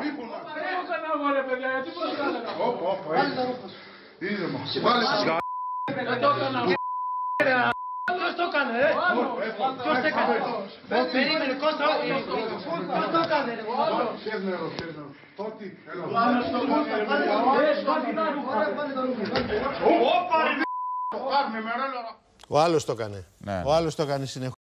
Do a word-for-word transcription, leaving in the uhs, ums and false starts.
Δεν έκανα εγώ ρε παιδιά, γιατί πώς έκανα. Όπα, όπα, ήρεμα. Δεν το έκανα. Ποιος το έκανε, ρε! Ποιος το έκανε! Περίμενε, Κώστα, ποιος το έκανε, ρε! Πιες νερό, πιες νερό. Τότι, έλα. Ο άλλος το έκανε. Ο άλλος το έκανε συνεχώς.